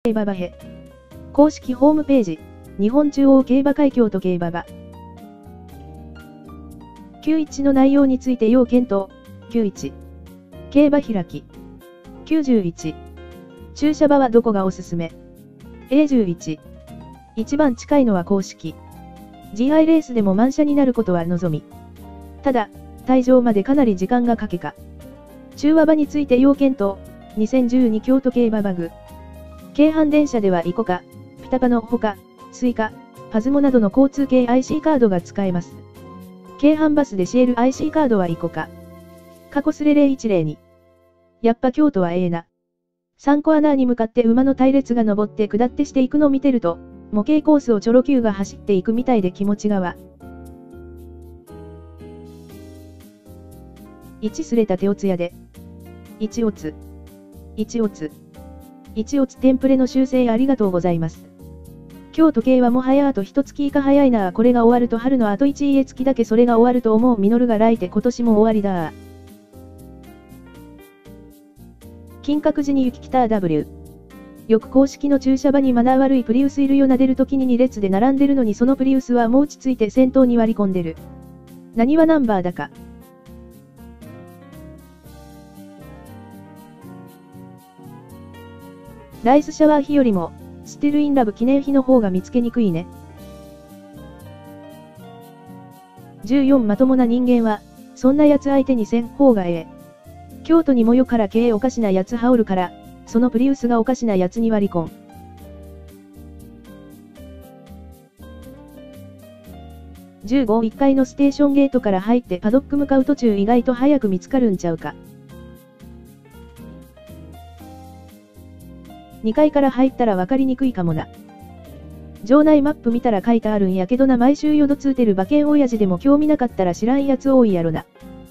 競馬場へ。公式ホームページ、日本中央競馬会京都競馬場。91の内容について要検討。91。競馬開き。91。駐車場はどこがおすすめ？ A11。一番近いのは公式。GI レースでも満車になることは望み。ただ、退場までかなり時間がかけか。中和場について要検討。2012京都競馬バグ。京阪電車ではイコカ、ピタパのほか、スイカ、パズモなどの交通系 IC カードが使えます。京阪バスでシエル IC カードはイコカ。過去スレ0102。やっぱ京都はええな。3コアナーに向かって馬の隊列が登って下ってしていくのを見てると、模型コースをチョロ Q が走っていくみたいで気持ちがわ。1すれたておつやで。1オツ。1オツ。1オツテンプレの修正ありがとうございます。京都競馬も早あと一月以下早いなあ。これが終わると春のあと1家月だけそれが終わると思う。ミノルが来て今年も終わりだあ。金閣寺に行き来た W。よく公式の駐車場にマナー悪いプリウスいるよな。出るときに2列で並んでるのにそのプリウスはもう落ち着いて先頭に割り込んでる。何はナンバーだか。ライスシャワー費よりも、スティルインラブ記念費の方が見つけにくいね。14まともな人間は、そんな奴相手にせん方がええ。京都にもよから経営おかしな奴羽織るから、そのプリウスがおかしな奴に割り込ん。15、1階のステーションゲートから入ってパドック向かう途中意外と早く見つかるんちゃうか。2階から入ったら分かりにくいかもな。場内マップ見たら書いてあるんやけどな。毎週淀つうてる馬券親父でも興味なかったら知らんやつ多いやろな。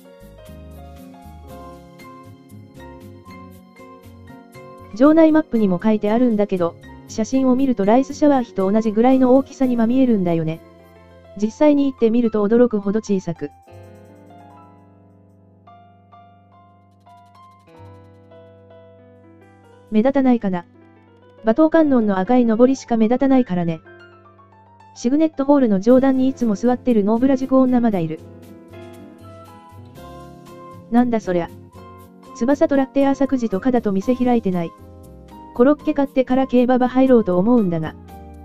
場内マップにも書いてあるんだけど、写真を見るとライスシャワー費と同じぐらいの大きさに見えるんだよね。実際に行ってみると驚くほど小さく。目立たないかな。馬頭観音の赤い上りしか目立たないからね。シグネットホールの上段にいつも座ってるノーブラ塾女まだいる。なんだそりゃ。翼とラッテアーサクジとかだと店開いてない。コロッケ買ってから競馬場入ろうと思うんだが。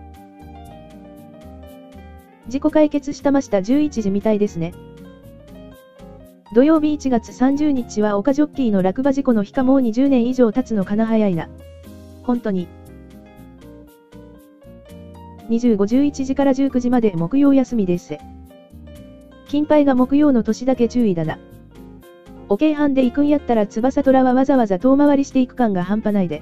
事故解決したました11時みたいですね。土曜日1月30日は岡ジョッキーの落馬事故の日か。もう20年以上経つのかな。早いな。本当に。25、11時から19時まで木曜休みです。金杯が木曜の年だけ注意だな。お京阪で行くんやったら翼虎はわざわざ遠回りしていく感が半端ないで。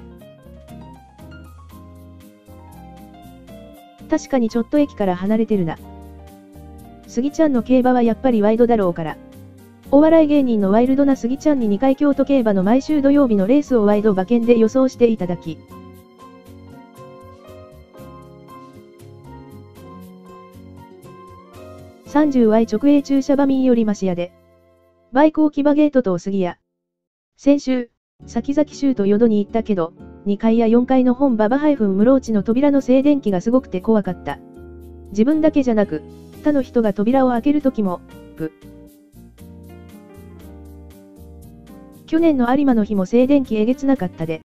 確かにちょっと駅から離れてるな。杉ちゃんの競馬はやっぱりワイドだろうから。お笑い芸人のワイルドな杉ちゃんに2回京都競馬の毎週土曜日のレースをワイド馬券で予想していただき。30Y 直営駐車場民よりマシやで。バイク置き場ゲートと杉谷。先週、先々週と淀に行ったけど、2階や4階の本馬場-室落の扉の静電気がすごくて怖かった。自分だけじゃなく、他の人が扉を開けるときも、去年の有馬の日も静電気えげつなかったで。